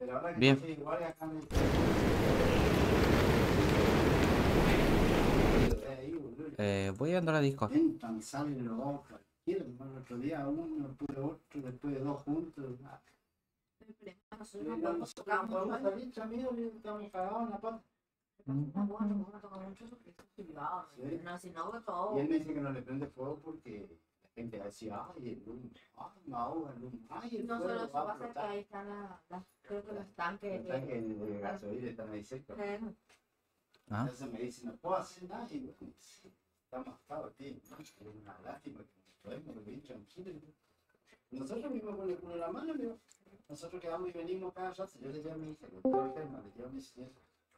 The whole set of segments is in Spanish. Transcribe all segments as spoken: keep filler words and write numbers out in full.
Bien. Eh, voy a andar a la disco. Entran, salen los dos, cualquiera, el otro día uno, después otro, después de dos juntos. Nosotros no podemos salir, amigos, estamos cagados en la pata. Y él me dice que no le prende fuego porque la gente va a decir, ay, el humo, ay, me ahoga el humo, ay, el no fuego solo eso va a pasa que explotar. ahí están las, creo que los tanques. Los tanques de gasolina están ahí cerca. ¿Ah? Entonces me dice, no puedo hacer nada. Y bueno, sí, estamos atados, tío. Es una lástima que nos podemos vivir tranquilos. Nosotros mismos con el culo en la mano, amigo. Nosotros quedamos y venimos cada rato. Yo le llevo a mi hija, le llevo a Germa, le llevo a mi señora.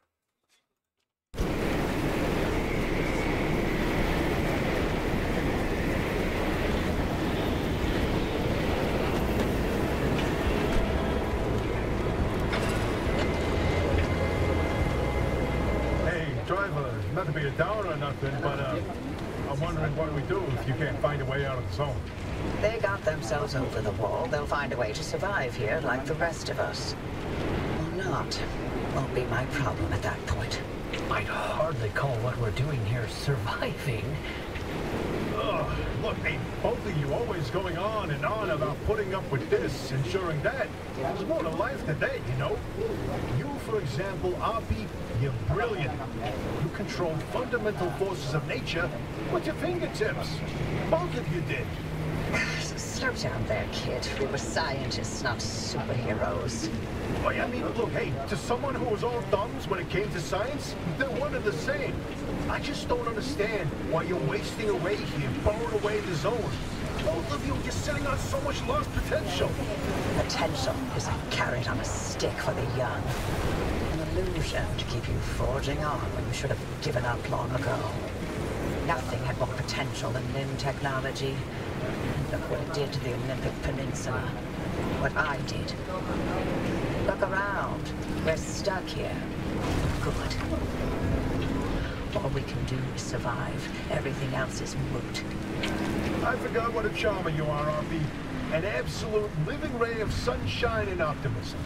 Not to be a downer or nothing, but uh, I'm wondering what we do if you can't find a way out of the zone. They got themselves over the wall. They'll find a way to survive here like the rest of us. Or not. Won't be my problem at that point. I'd hardly call what we're doing here surviving. Ugh, look, hey, both of you always going on and on about putting up with this, ensuring that. There's more to life than that, you know? You, for example, Api, you're brilliant. You control fundamental forces of nature with your fingertips. Both of you did. Slow down there, kid. We were scientists, not superheroes. Oh, I mean, look, hey, to someone who was all thumbs when it came to science, they're one and the same. I just don't understand why you're wasting away here, borrowing away the zone. Both of you, you're sitting on so much lost potential. Potential is a carrot on a stick for the young. An illusion to keep you forging on when you should have given up long ago. Nothing had more potential than Nim technology. Look what it did to the Olympic Peninsula. What I did. Look around. We're stuck here. Good. All we can do is survive. Everything else is moot. I forgot what a charmer you are, R P. An absolute living ray of sunshine and optimism.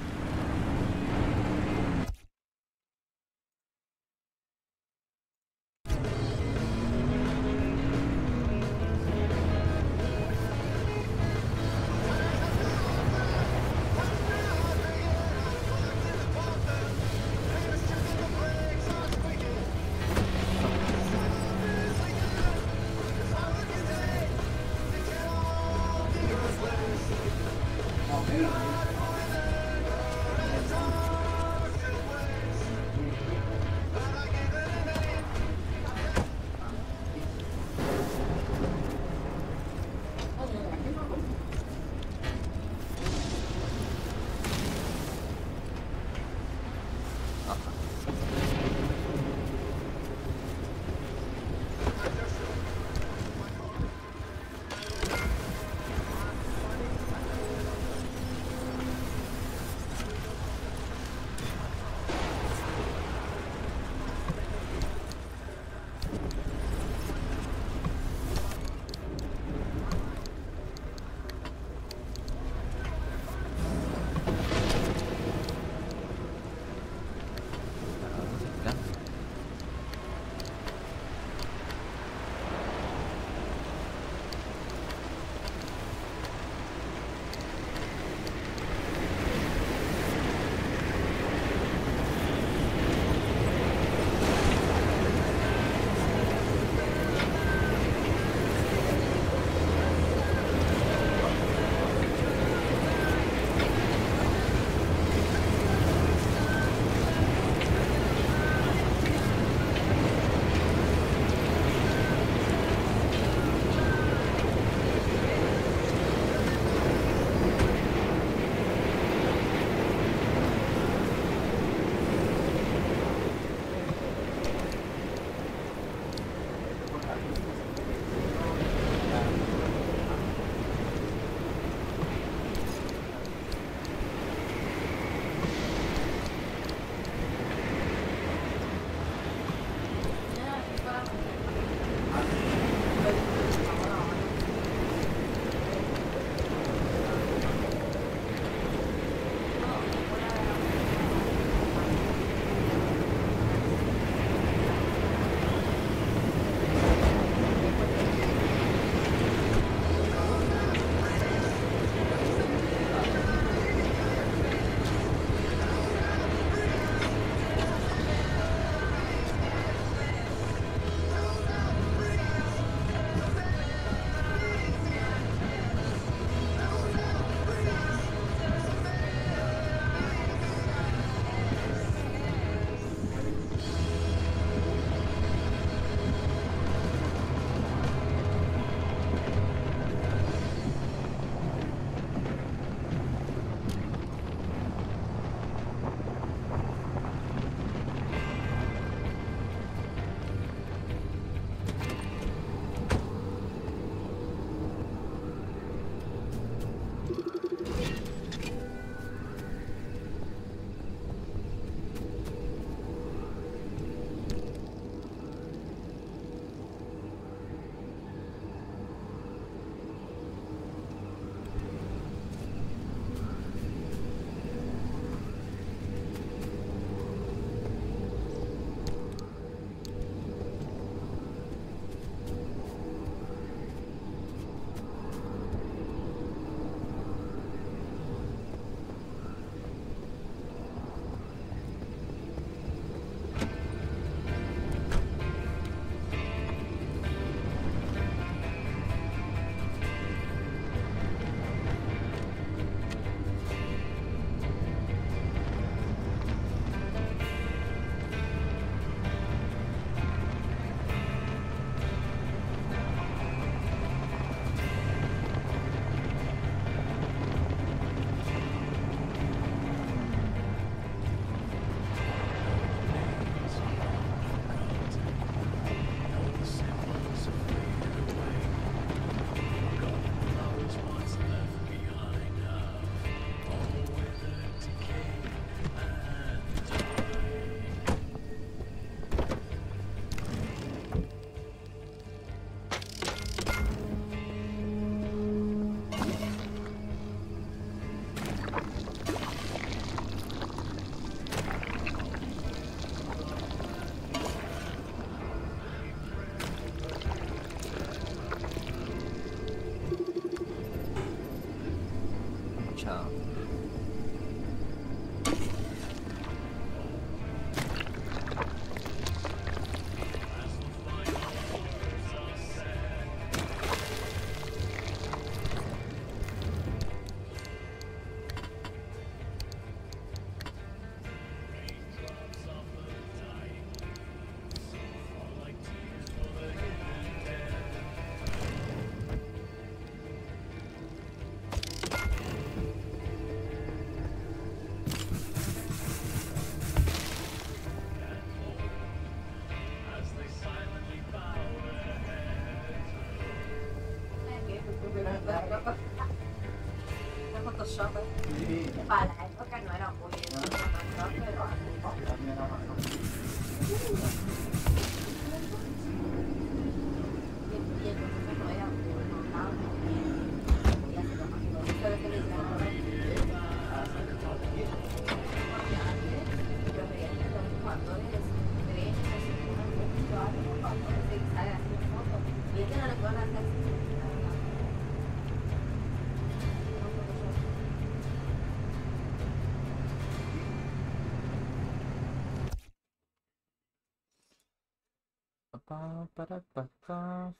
Pa, para, pa, pa.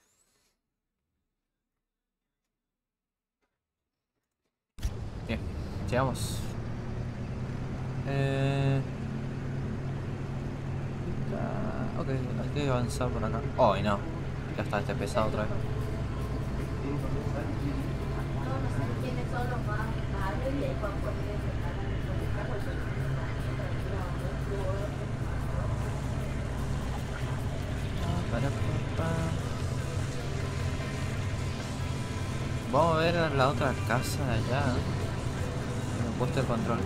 Bien, llegamos. Eh... está- Ok, hay que avanzar por acá. Oh, y no. Ya está, este pesado otra vez. No, no sé quiénes son los más amables y ahí cuando pueden sacar la Para, pa, pa. Vamos a ver a la otra casa de allá. En el puesto de control.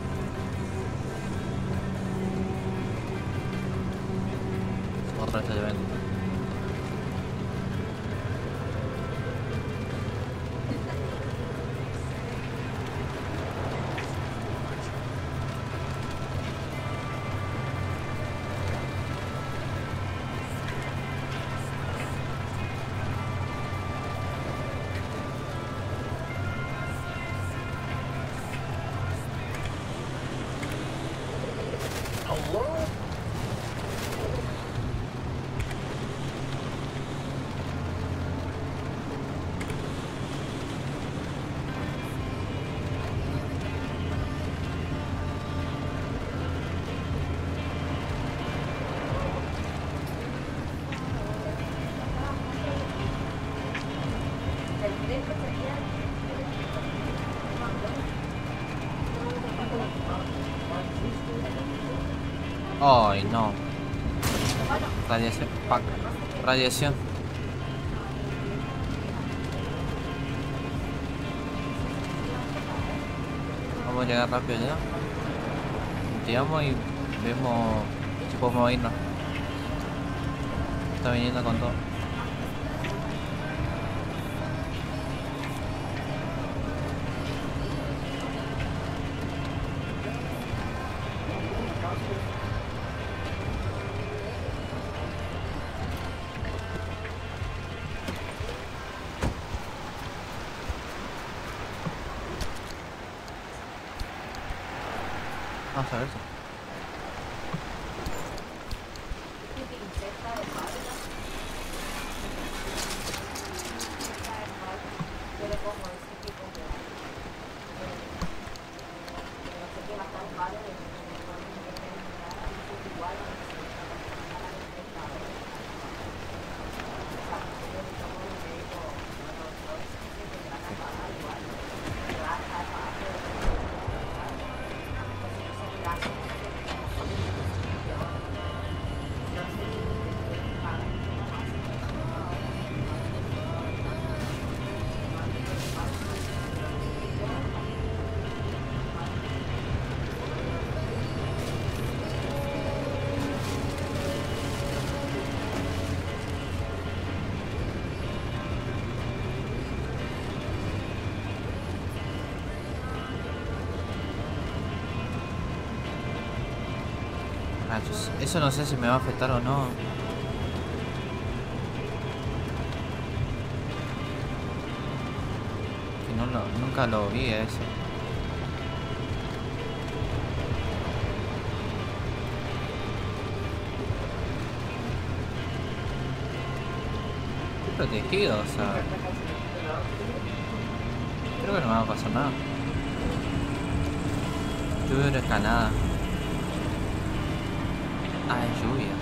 Otra vez ya vengo. Hello? Ay, no. Radiación. Pack. Radiación. Vamos a llegar rápido ya. Llegamos y vemos si podemos irnos. Está viniendo con todo. Vamos a ver eso. Rayos. Eso no sé si me va a afectar o no. Que no lo, nunca lo vi a eso. Estoy protegido, o sea. Creo que no me va a pasar nada. Lluvia huracanada. Ah, es lluvia.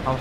Vamos.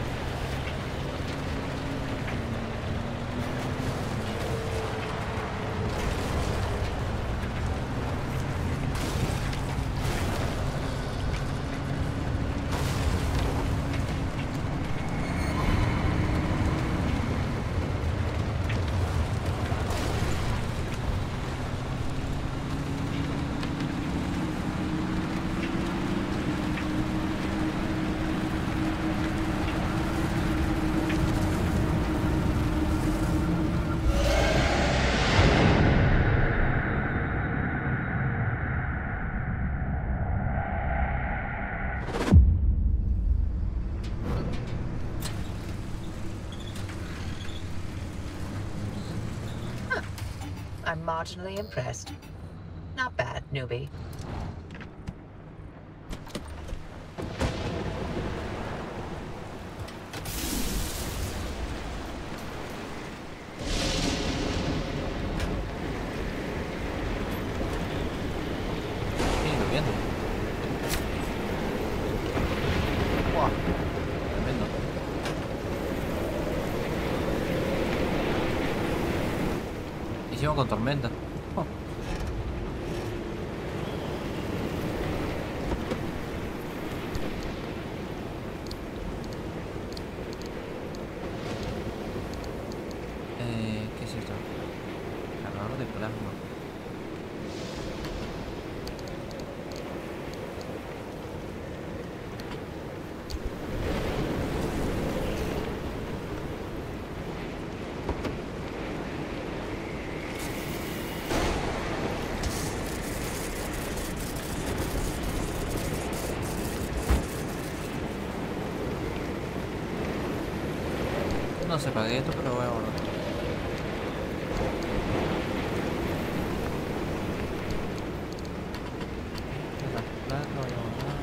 I'm marginally impressed. Not bad, newbie. Sí, lloviendo. Wow. Tremendo. Hicimos con tormenta. Oh. Eh, ¿qué es esto? Cargador de plasma. No sé para qué esto, pero voy a guardar. La placa voy a guardar.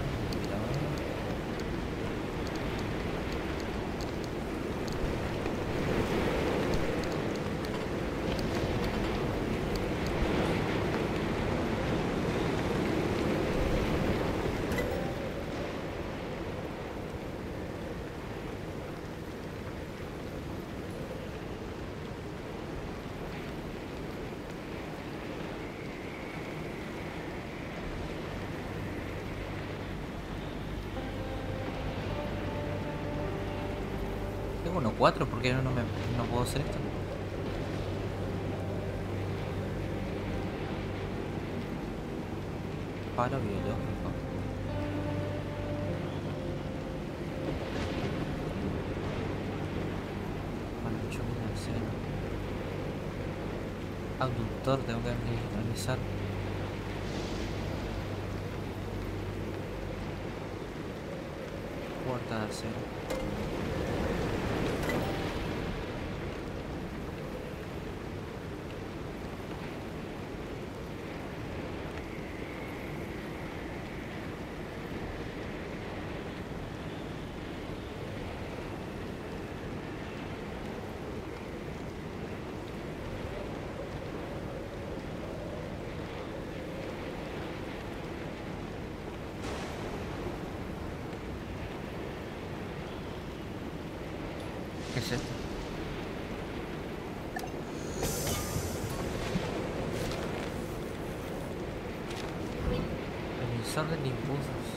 Tengo uno cuatro, ¿por qué no, me, no puedo hacer esto? Palo biológico. Para el choque de acero. Abductor, tengo que analizar. Puerta de acero. ¿Qué es esto? Emisor de impulsos.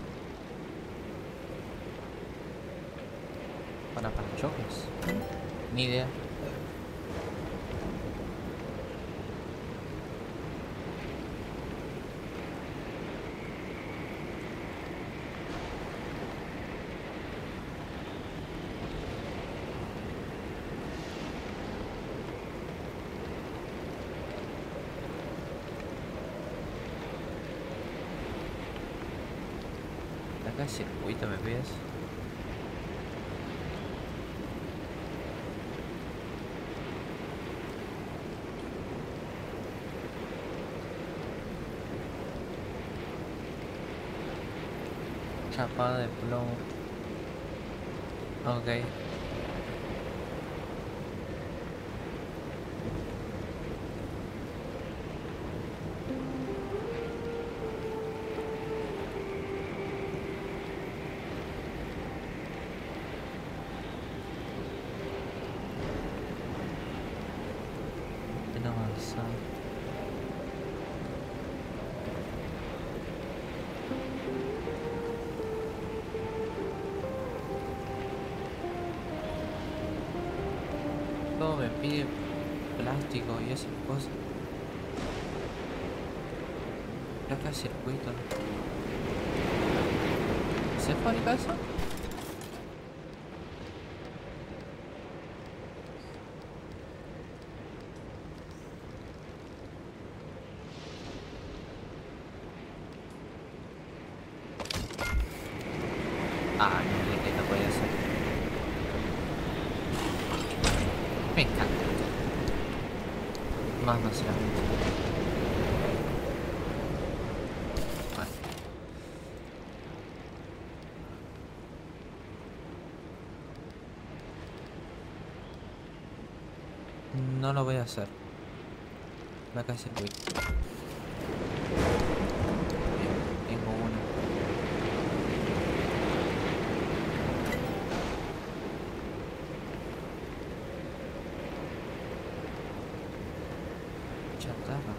Para parachoques. Ni idea. Acá hay circuito, me pides. Chapada de plomo. Ok. casa. Todo me pide plástico y esas cosas. Placa de circuito. ¿Se fabrica eso? Ah, no, que no puede ser. Me encanta. Más no será mucho. Vale. No lo voy a hacer. Va a caer circuito. Bien, tengo uno. Chatarra.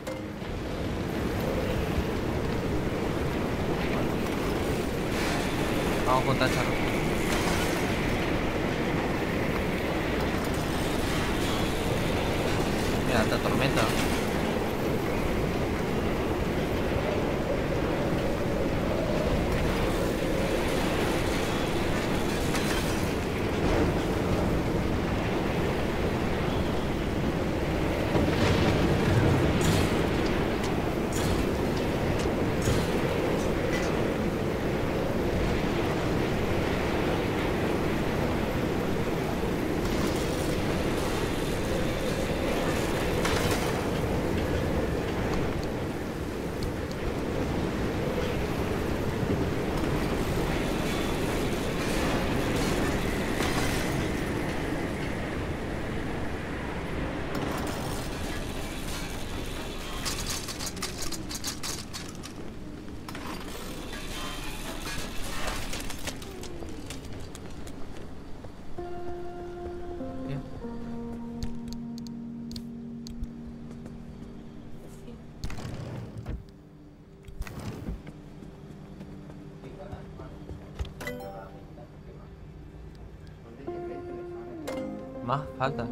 Vamos con tacharro. Mira, esta tormenta. Bien. Más falta.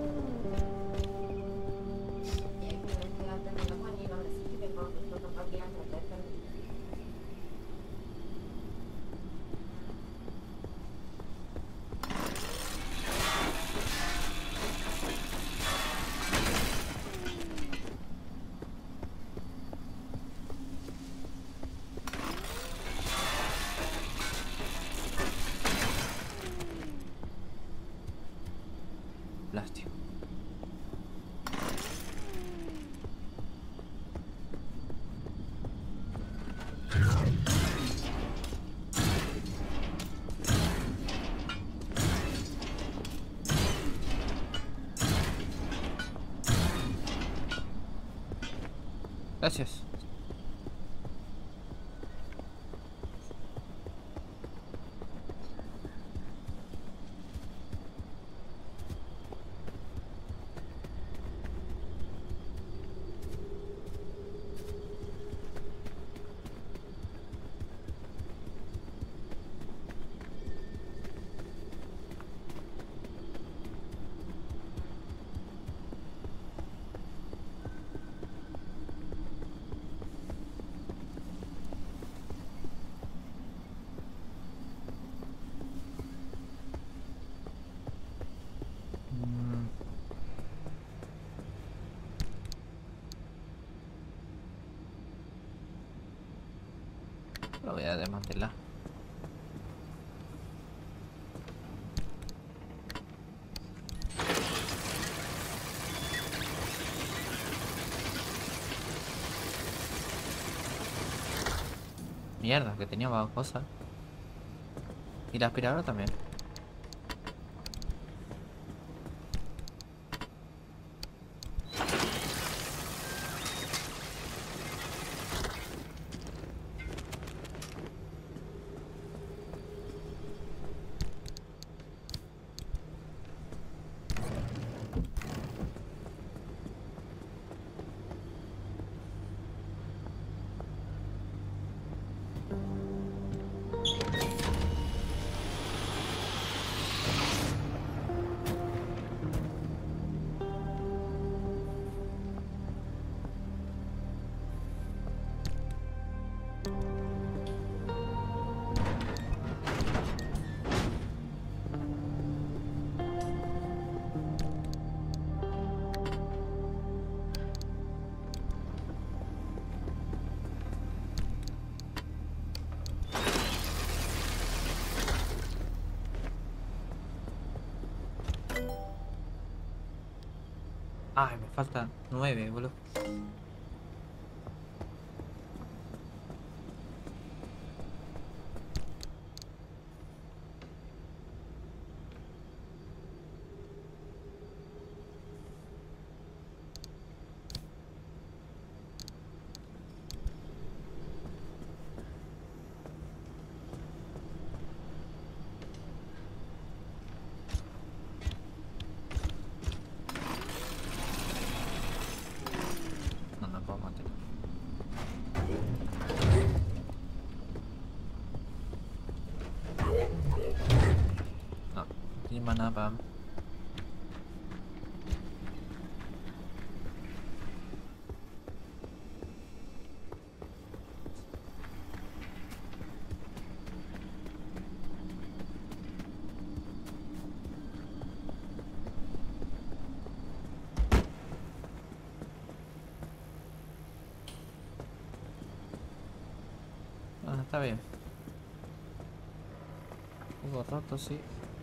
Plástico. Gracias. Mm. Lo voy a desmantelar. Mierda, que tenía más cosas. Y la aspiradora también. Ay, me faltan nueve, boludo. No me puedo matar. No, no tiene más nada para mí. Ah, está bien. Un poco roto, sí.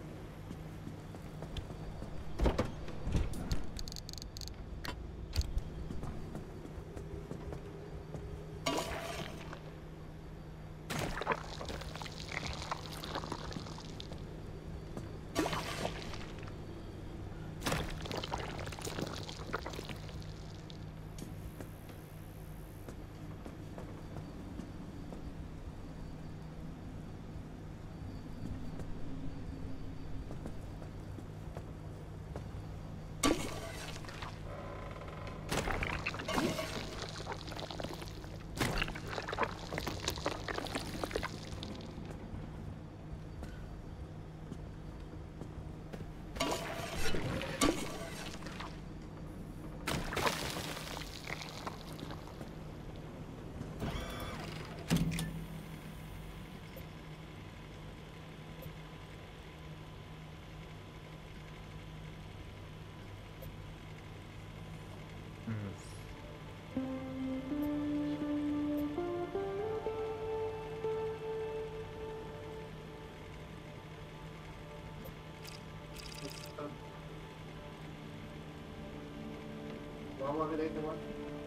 Vamos a ver ahí cómo.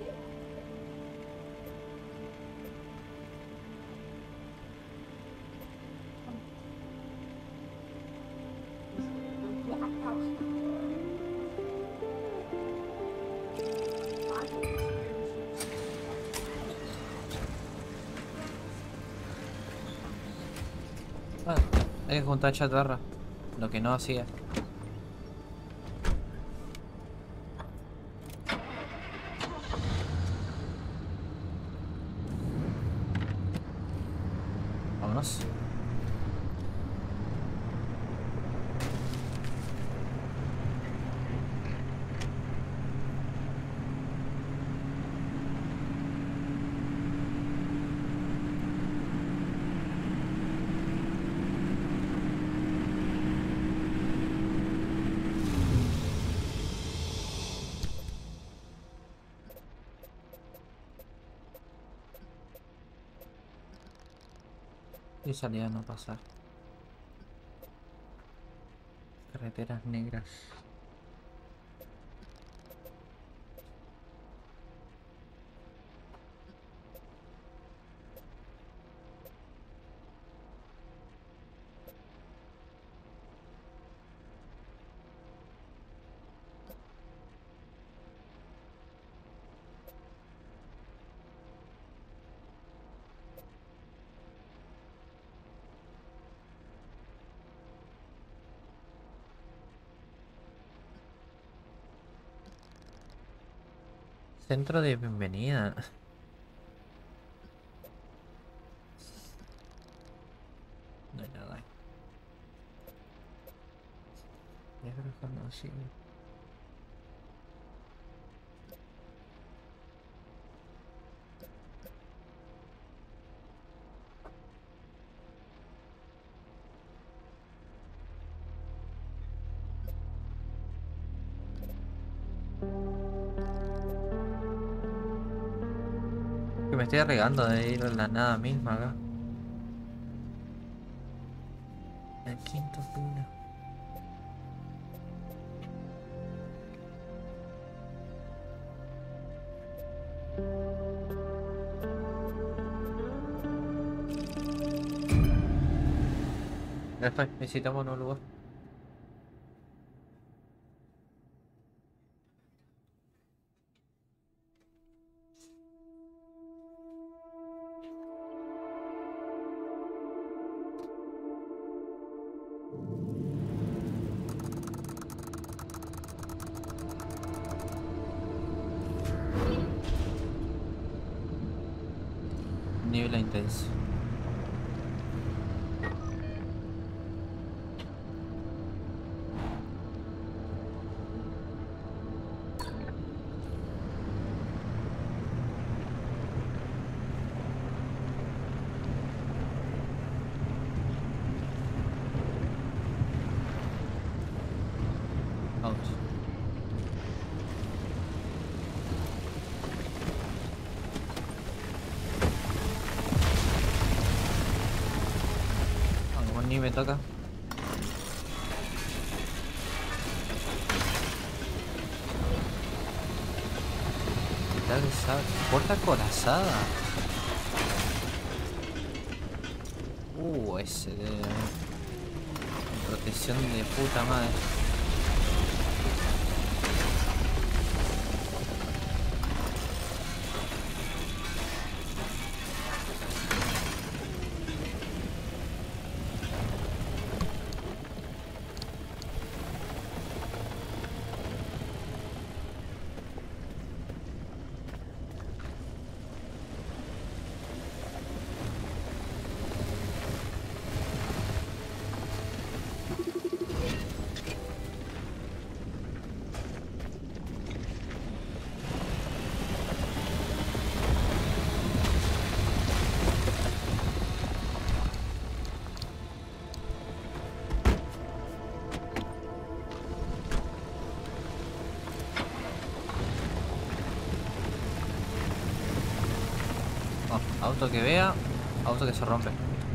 Ah, hay que juntar chatarra. Lo que no hacía. Vámonos. Y salía a no pasar. Carreteras negras. Centro de bienvenida. No hay nada. Negro conocido. Que me estoy arriesgando de ir a la nada misma acá. El quinto pino. estoy. Necesitamos un lugar. Niebla intensa. Vamos. Vamos, ni me toca. Puerta acorazada. Uh, ese de... protección de puta madre. Auto que vea, auto que se rompe.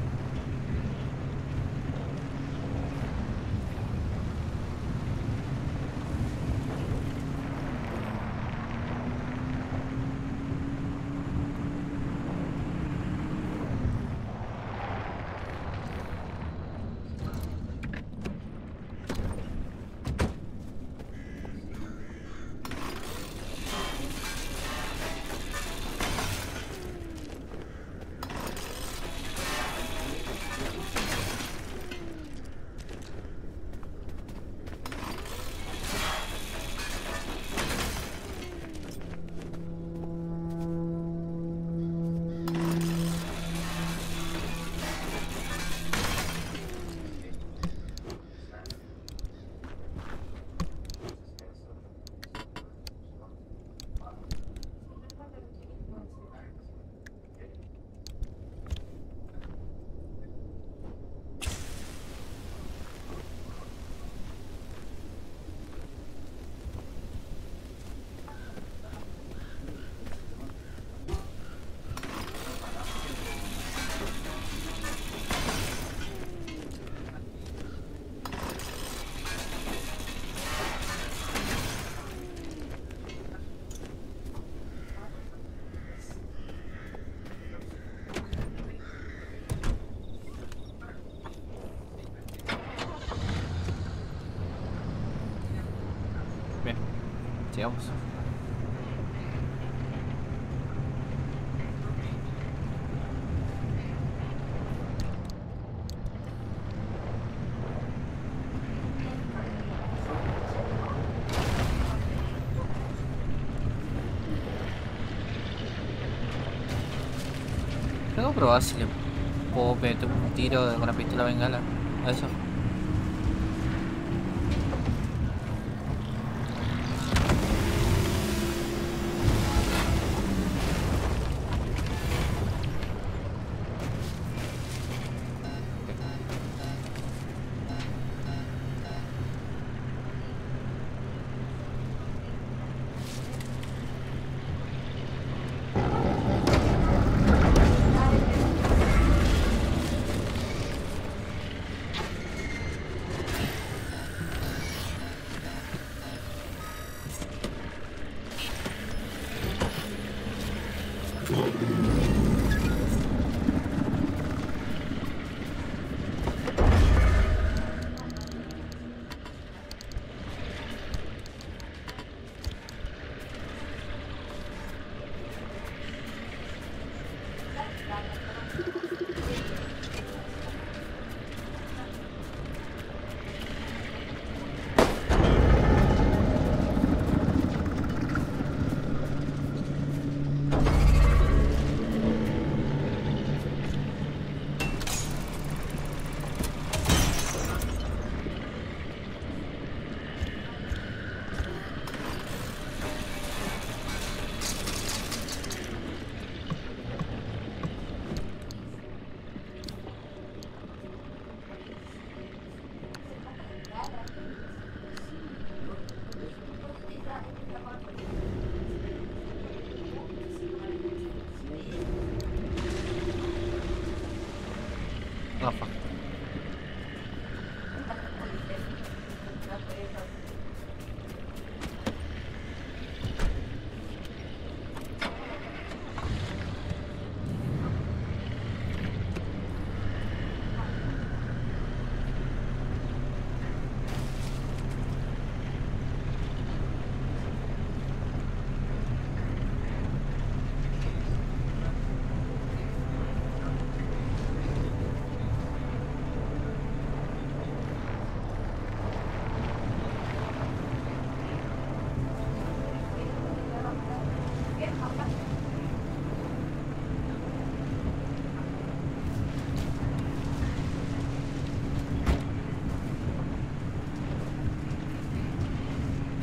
Sigamos. Tengo que probar si le puedo meter un tiro con la pistola bengala a eso.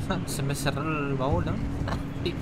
Se me cerró el baúl, ¿no? Sí.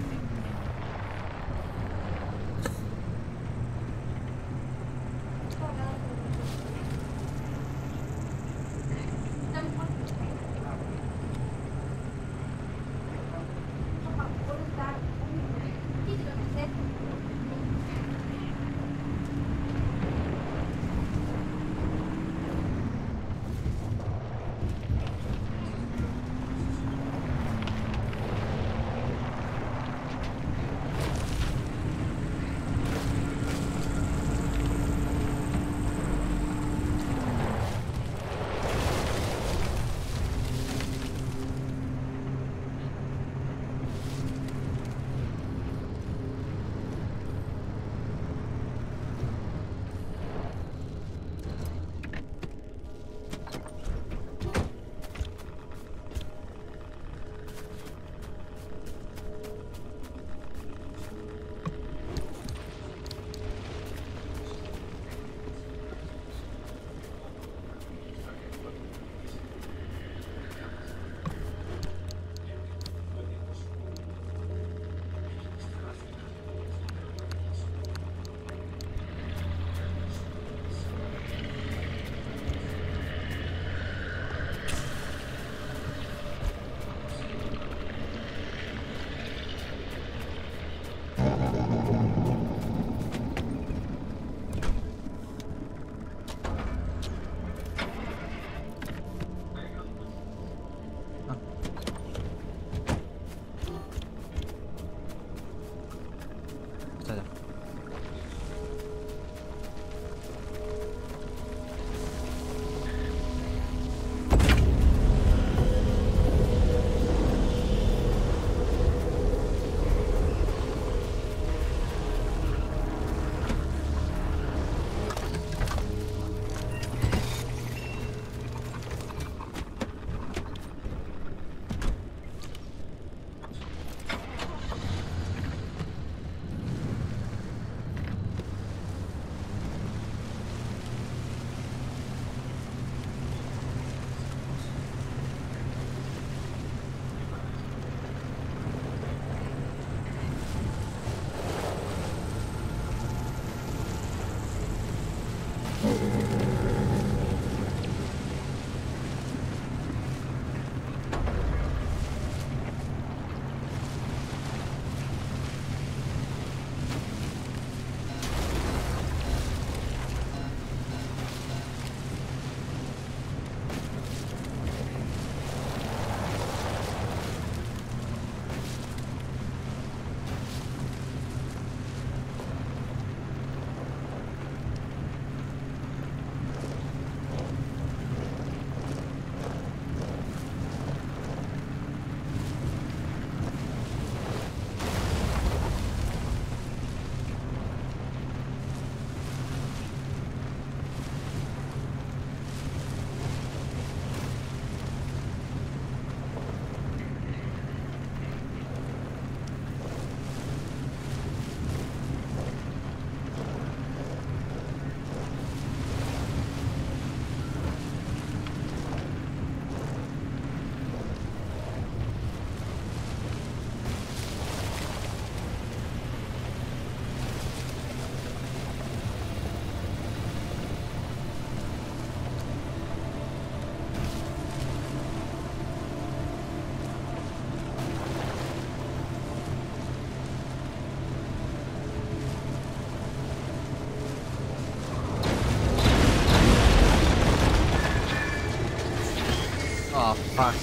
Oh, fuck.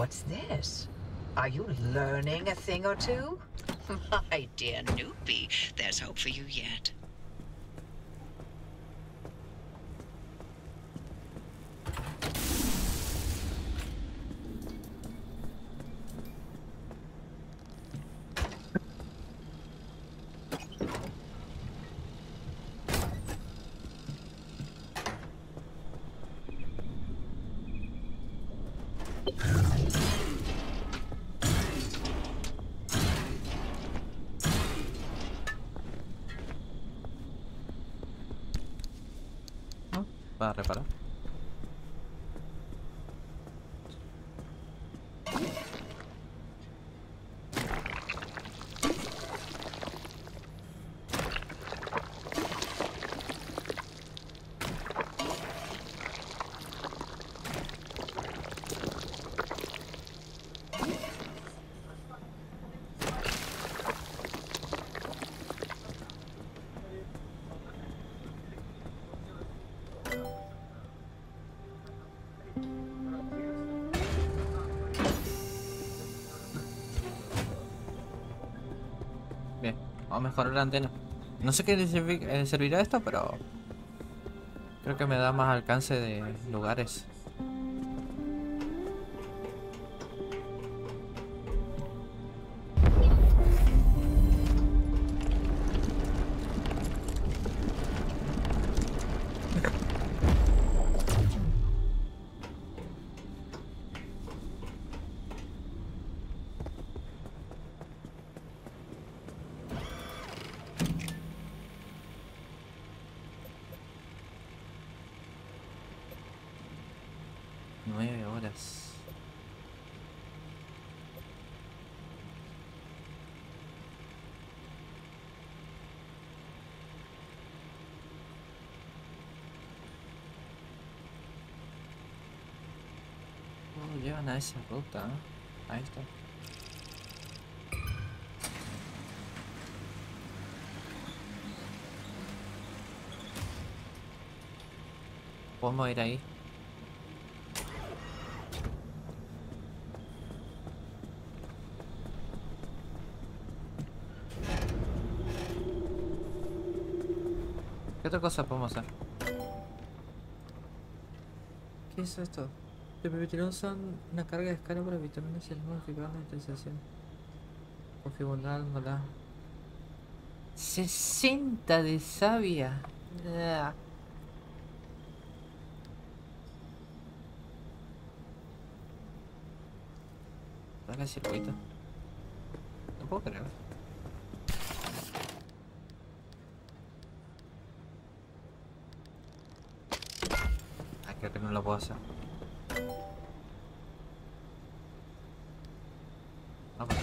What's this? Are you learning a thing or two? My dear newbie, there's hope for you yet. Para reparar. Bien, vamos a mejorar la antena. No sé qué le servi- eh, servirá esto, pero creo que me da más alcance de lugares. Nueve horas. Oh, llevan a esa ruta, ¿eh? Ahí está. Podemos ir ahí. ¿Qué otra cosa podemos hacer? ¿Qué es esto? Te permitirá usar una carga de escala para evitar una señal modificada la intersección. Configurándola. sesenta de savia. Ah. Dale el circuito. No puedo creer. Creo que no lo puedo hacer. Vamos.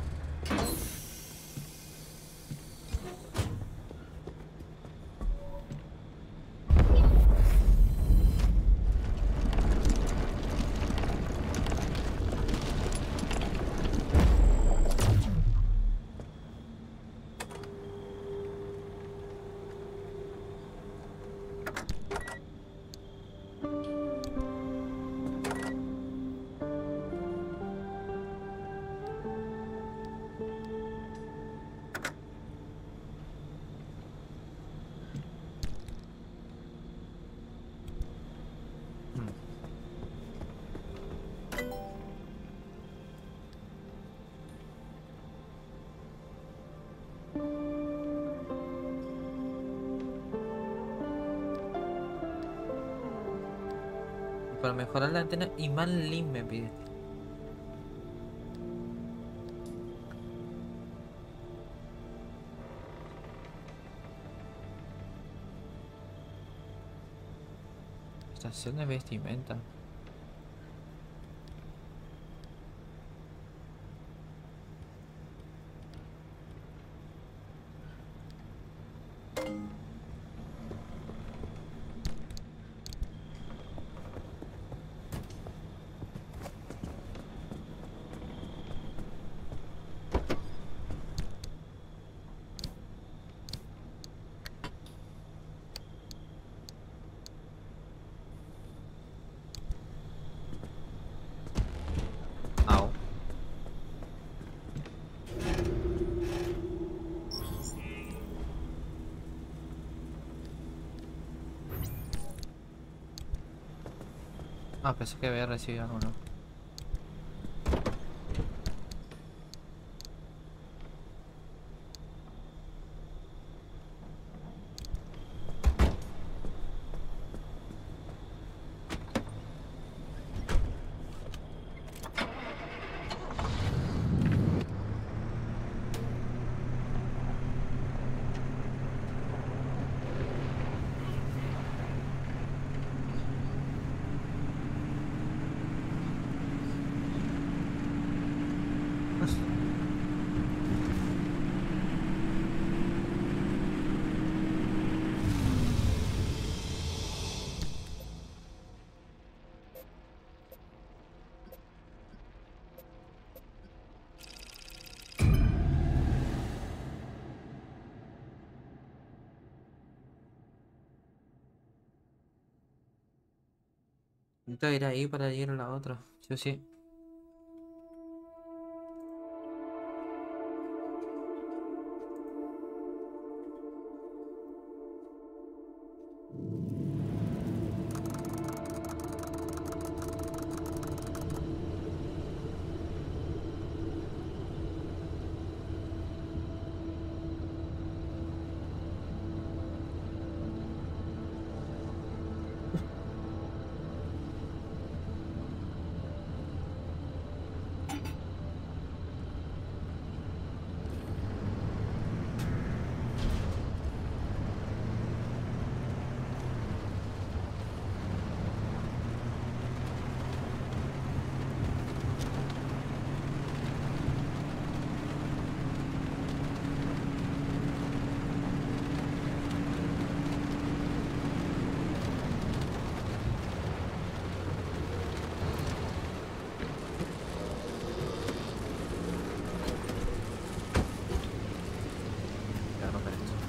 Para mejorar la antena, Iman Lim me pide. Estación de vestimenta. Ah, pensé que había recibido algo, ¿no? Necesito ir ahí para ir a la otra. Sí o sí. Voy a romper esto.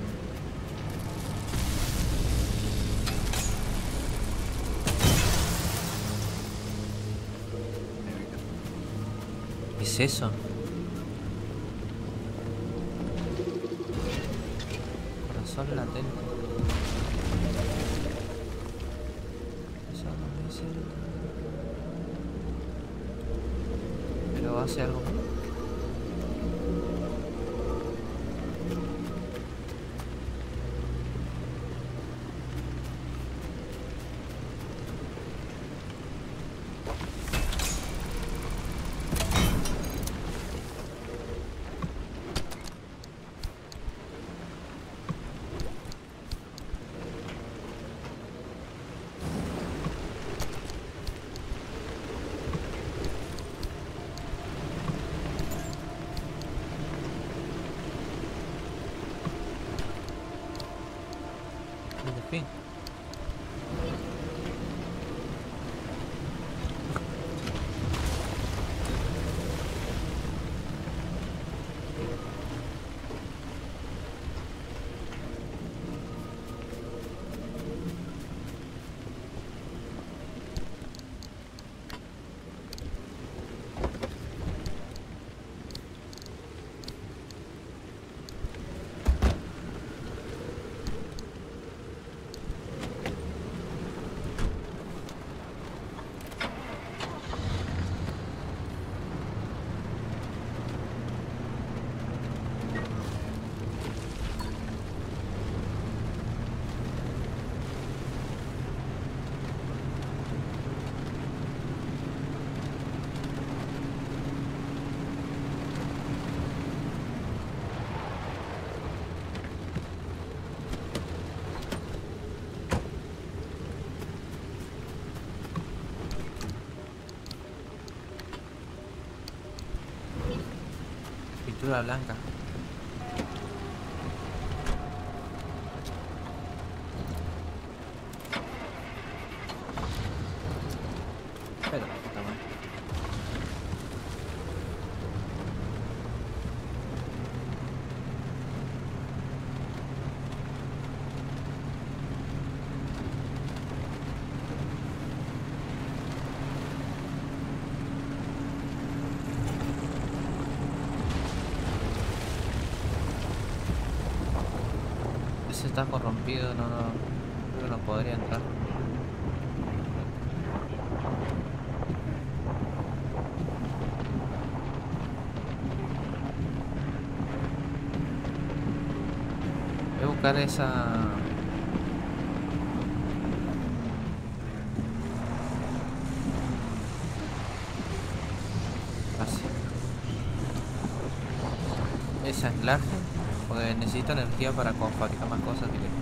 ¿Qué es eso? Corazón latente. Eso no me dice. Pero hace algo. Fin. Pintura blanca. Pero, está bueno. Ese está corrompido, no, no, creo que no podría entrar. buscar esa... Así. Ese anclaje, porque necesito energía para fabricar más cosas. Así que